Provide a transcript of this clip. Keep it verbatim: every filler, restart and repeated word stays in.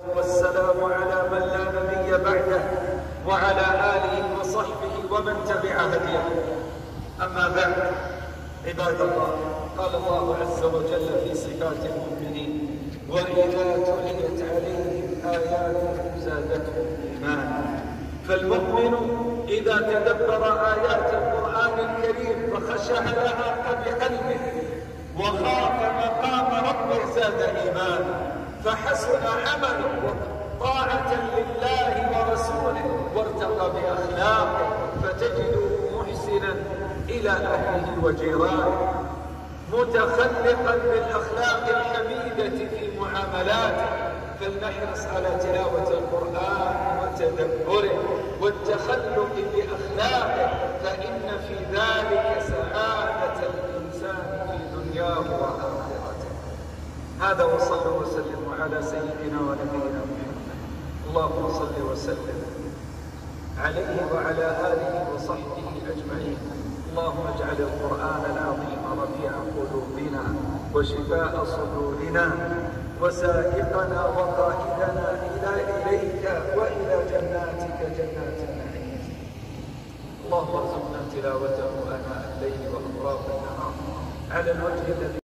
والسلام على من لا نبي بعده وعلى آله وصحبه ومن تبع هديه. أما بعد، عباد الله، قال الله عز وجل في صفات المؤمنين: وإذا تليت عليهم آياته زادتهم إيمانا. فالمؤمن إذا تدبر آيات القرآن الكريم فخشع لها بقلبه وخاف مقام ربه زاد إيمانا، فحسن عمله طاعة لله ورسوله وارتقى بأخلاقه، فتجده محسنا إلى أهله وجيرانه، متخلقا بالأخلاق الحميدة في معاملاته. فلنحرص على تلاوة القرآن وتدبره والتخلق بأخلاقه، فإن في ذلك سعادة الإنسان في دنياه وآخرته. هذا، وصلوا وسلموا على سيدنا ونبينا محمد. اللهم صل وسلم عليه وعلى آله وصحبه أجمعين. اللهم اجعل القرآن العظيم ربيع قلوبنا وشفاء صدورنا وسائقنا وقائدنا إلى إليك وإلى جناتك جنات النعيم. اللهم ارزقنا تلاوته آناء الليل وأطراف النهار على الوجه الذي